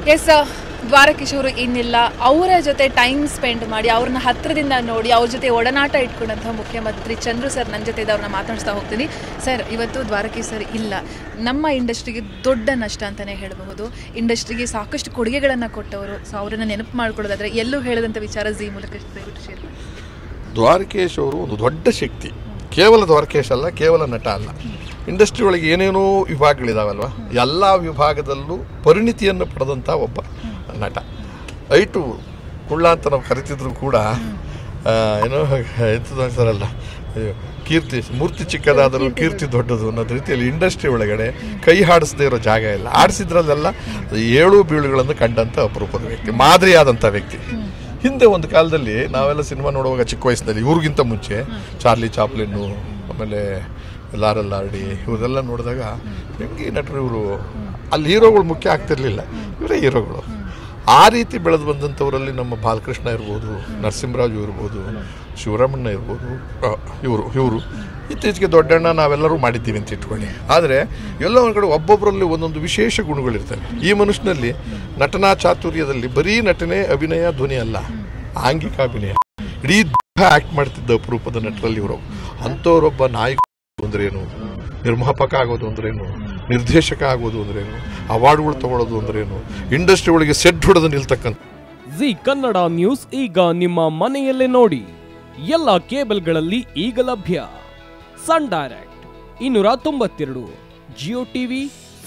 S Dwarakish ಅವರು ಇನ್ನಿಲ್ಲ, ಅವರ ಜೊತೆ ಟೈಮ್ ಸ್ಪೆಂಡ್ ಮಾಡಿ ಅವ್ರನ್ನ ಹತ್ತಿರದಿಂದ ನೋಡಿ ಅವ್ರ ಜೊತೆ ಒಡನಾಟ ಇಟ್ಕೊಂಡಂತಹ ಮುಖ್ಯಮಂತ್ರಿ ಚಂದ್ರು ಸರ್ ನನ್ನ ಜೊತೆ ಅವ್ರನ್ನ ಮಾತಾಡಿಸ್ತಾ ಹೋಗ್ತೀನಿ. ಸರ್, ಇವತ್ತು ದ್ವಾರಕೀಶ್ ಸರ್ ಇಲ್ಲ, ನಮ್ಮ ಇಂಡಸ್ಟ್ರಿಗೆ ದೊಡ್ಡ ನಷ್ಟ ಅಂತಲೇ ಹೇಳಬಹುದು. ಇಂಡಸ್ಟ್ರಿಗೆ ಸಾಕಷ್ಟು ಕೊಡುಗೆಗಳನ್ನು ಕೊಟ್ಟವರು. ಸೊ ಅವರನ್ನು ನೆನಪು ಮಾಡ್ಕೊಳ್ಳೋದಾದರೆ ಎಲ್ಲೂ ಹೇಳದಂಥ ವಿಚಾರ ಜಿ ಮೂಲಕ ದಯವಿಟ್ಟು ಶೇರ್ ಮಾಡಿ. ದ್ವಾರಕೀಶ್ ಅವರು ಒಂದು ದೊಡ್ಡ ಶಕ್ತಿ. ಕೇವಲ ದ್ವಾರಕೀಶ್ ಅಲ್ಲ, ಕೇವಲ ನಟ ಅಲ್ಲ. ಇಂಡಸ್ಟ್ರಿ ಒಳಗೆ ಏನೇನೋ ವಿಭಾಗಗಳಿದಾವಲ್ವ, ಎಲ್ಲ ವಿಭಾಗದಲ್ಲೂ ಪರಿಣಿತಿಯನ್ನು ಪಡೆದಂಥ ಒಬ್ಬ ನಟ. ಐಟು ಕುಳ್ಳ ಅಂತ ನಾವು ಕರಿತಿದ್ರು ಕೂಡ ಏನೋ ಎಂಥದ್ದು ಅಂತಾರಲ್ಲ, ಕೀರ್ತಿ ಮೂರ್ತಿ ಚಿಕ್ಕದಾದರೂ ಕೀರ್ತಿ ದೊಡ್ಡದು ಅನ್ನೋದು ರೀತಿಯಲ್ಲಿ ಇಂಡಸ್ಟ್ರಿ ಒಳಗಡೆ ಕೈ ಹಾಡಿಸದೇ ಇರೋ ಜಾಗ ಇಲ್ಲ. ಆಡಿಸಿದ್ರಲ್ಲೆಲ್ಲ ಏಳು ಬೀಳುಗಳನ್ನು ಕಂಡಂಥ ಅಪರೂಪದ ವ್ಯಕ್ತಿ, ಮಾದರಿಯಾದಂಥ ವ್ಯಕ್ತಿ. ಹಿಂದೆ ಒಂದು ಕಾಲದಲ್ಲಿ ನಾವೆಲ್ಲ ಸಿನಿಮಾ ನೋಡುವಾಗ ಚಿಕ್ಕ ವಯಸ್ಸಿನಲ್ಲಿ, ಇವ್ರಿಗಿಂತ ಮುಂಚೆ ಚಾರ್ಲಿ ಚಾಪ್ಲಿನ್ನು, ಆಮೇಲೆ ಲಾರಲ್ ಆರ್ಡಿ, ಇವರೆಲ್ಲ ನೋಡಿದಾಗ ಹೆಂಗೆ ನಟರು ಇವರು, ಅಲ್ಲಿ ಹೀರೋಗಳು ಮುಖ್ಯ ಆಗ್ತಿರ್ಲಿಲ್ಲ, ಇವರೇ ಹೀರೋಗಳು. ಆ ರೀತಿ ಬೆಳೆದು ಬಂದಂಥವರಲ್ಲಿ ನಮ್ಮ ಬಾಲಕೃಷ್ಣ ಇರ್ಬೋದು, ನರಸಿಂಹರಾಜು ಇರ್ಬೋದು, ಶಿವರಾಮಣ್ಣ ಇರ್ಬೋದು, ಇವರು ಇತ್ತೀಚೆಗೆ ದೊಡ್ಡಣ್ಣ ನಾವೆಲ್ಲರೂ ಮಾಡಿದ್ದೀವಿ ಅಂತ ಇಟ್ಕೊಳ್ಳಿ. ಆದರೆ ಎಲ್ಲ ಒಂದು ಕಡೆ ಒಬ್ಬೊಬ್ಬರಲ್ಲಿ ಒಂದೊಂದು ವಿಶೇಷ ಗುಣಗಳಿರ್ತವೆ. ಈ ಮನುಷ್ಯನಲ್ಲಿ ನಟನಾ ಚಾತುರ್ಯದಲ್ಲಿ ಬರೀ ನಟನೆ, ಅಭಿನಯ, ಧ್ವನಿ ಅಲ್ಲ, ಆಂಗಿಕ ಅಭಿನಯ, ಇಡೀ ಆ್ಯಕ್ಟ್ ಮಾಡ್ತಿದ್ದ ಅಪರೂಪದ ನಟರಲ್ಲಿ ಇವರು. ಅಂಥವರೊಬ್ಬ ನಾಯಕ ಅಂದ್ರೇನು, ನಿರ್ಮಾಪಕ ಆಗೋದು ಅಂದ್ರೇನು, ನಿರ್ದೇಶಕ ಆಗೋದು ಅಂದ್ರೇನು, ಅವಾರ್ಡ್ಗಳು ತಗೊಳ್ಳೋದು ಅಂದ್ರೇನು, ಇಂಡಸ್ಟ್ರಿ ಒಳಗೆ ಸೆಟ್ ಹೊಡೆದು ನಿಲ್ತಕ್ಕಂಥ. ಜಿ ಕನ್ನಡ ನ್ಯೂಸ್ ಈಗ ನಿಮ್ಮ ಮನೆಯಲ್ಲೇ ನೋಡಿ. ಎಲ್ಲ ಕೇಬಲ್ಗಳಲ್ಲಿ ಈಗ ಲಭ್ಯ. Sun Direct 292, Jio TV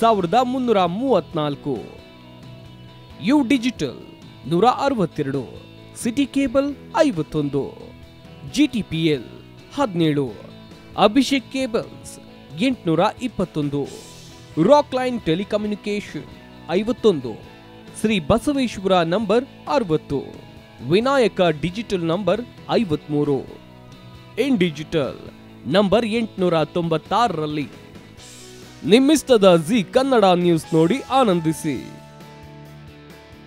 1334, U digital 162, city cable 51, GTPL 17, Abhishek cables 821, Rockline telecommunication 51, Shri Basaveshwara number 60, Vinayaka digital number 53, in digital number 896ರಲ್ಲಿ. ನಿಮ್ಮಿಸ್ತದ ಜಿ ಕನ್ನಡ ನ್ಯೂಸ್ ನೋಡಿ ಆನಂದಿಸಿ.